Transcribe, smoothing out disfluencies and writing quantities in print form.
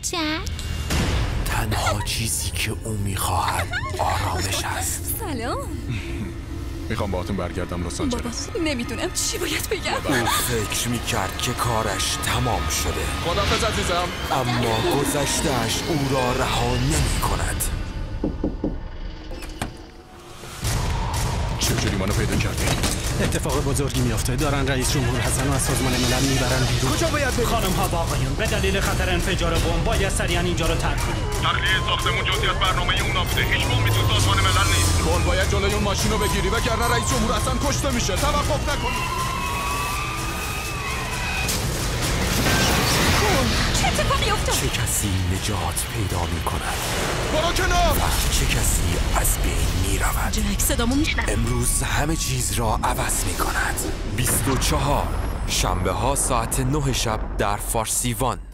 جک؟ تنها چیزی که او میخواهد آرامش است. سلام. میخوام باهاتون برگردم لس آنجلس. بابا نمیدونم چی باید بگم. او فکر میکرد که کارش تمام شده، خداحافظ عزیزم. اما گذشته‌اش او را رها نمی‌کند. چجوری منو پیدا کردی؟ اتفاق بزرگی میافته. دارن رئیس جمهور حسن رو از سازمان ملل میبرن بیرون. کجا باید بریم؟ خانم ها و آقایون، به دلیل خطر انفجار بمب باید سریعا اینجا رو ترک کنیم. تخلیه ساختمون جزئی از برنامه اون نبوده. هیچ بمبی تو سازمان ملل نیست. کل باید جلوی اون ماشین رو بگیری وگرنه رئیس جمهور حسن کشته میشه. توقف نکنی. چه اتفاقی افتاد؟ چه کسی نجات پیدا می‌کند برو کنار. و چه کسی از بین می‌رود. جک صدامو میشنم. امروز همه چیز را عوض می‌کند. 24 شنبه ها ساعت 9 شب در فارسیوان.